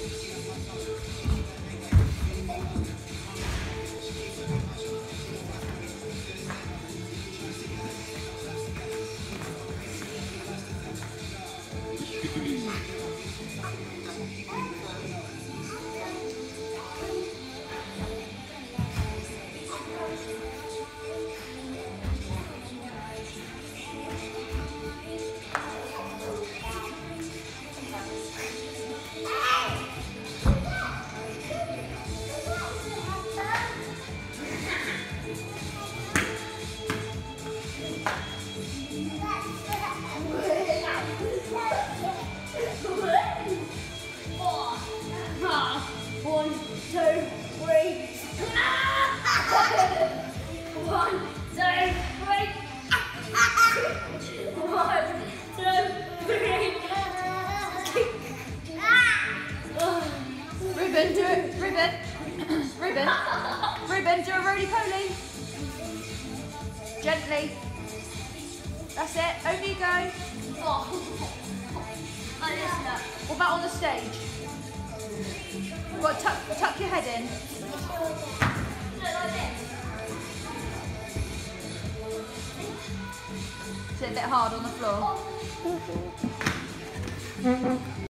Ruben, do it. Ruben. Ruben. Ruben, do a roly-poly. Gently. That's it. Over you go. What about on the stage? What, tuck your head in. Is it a bit hard on the floor?